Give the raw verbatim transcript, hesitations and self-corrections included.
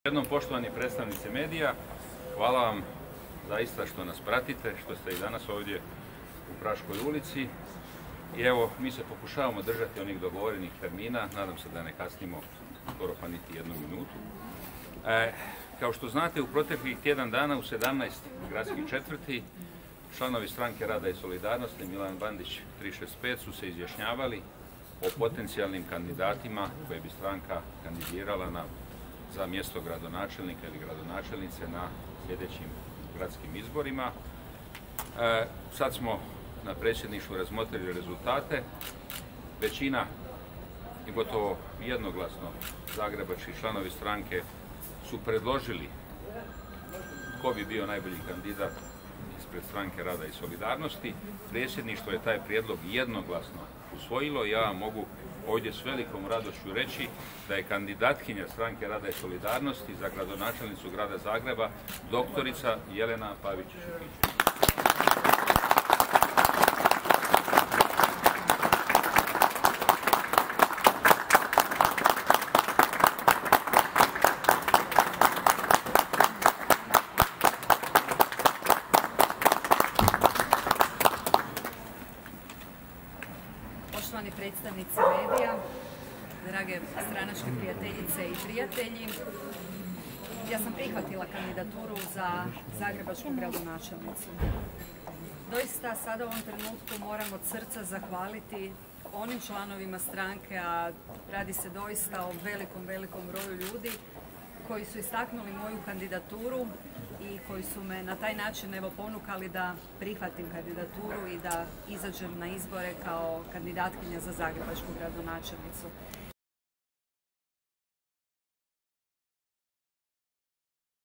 Jednom, poštovani predstavnici medija, hvala vam zaista što nas pratite, što ste i danas ovdje u Praškoj ulici. I evo, mi se pokušavamo držati onih dogovorenih termina, nadam se da ne kasnimo skoro pa niti jednu minutu. E, kao što znate, u proteklih tjedan dana u sedamnaest gradskih četvrti članovi Stranke rada i solidarnosti Milan Bandić tri šest pet su se izjašnjavali o potencijalnim kandidatima koje bi stranka kandidirala na, za mjesto gradonačelnika ili gradonačelnice na sljedećim gradskim izborima. E, sad smo na predsjedništvu razmotrili rezultate. Većina i gotovo jednoglasno zagrebački članovi stranke su predložili ko bi bio najbolji kandidat ispred Stranke rada i solidarnosti. Predsjedništvo je taj prijedlog jednoglasno usvojilo i ja vam mogu ovdje s velikom radošću reći da je kandidatkinja Stranke rada i solidarnosti za gradonačelnicu grada Zagreba doktorica Jelena Pavičić Vukičević. Poštovani predstavnici medija, drage stranačke prijateljice i prijatelji, ja sam prihvatila kandidaturu za zagrebačku gradonačelnicu. Doista sada u ovom trenutku moram od srca zahvaliti onim članovima stranke, a radi se doista o velikom, velikom broju ljudi koji su istaknuli moju kandidaturu i koji su me na taj način evo ponukali da prihvatim kandidaturu i da izađem na izbore kao kandidatkinja za zagrebačku gradonačelnicu.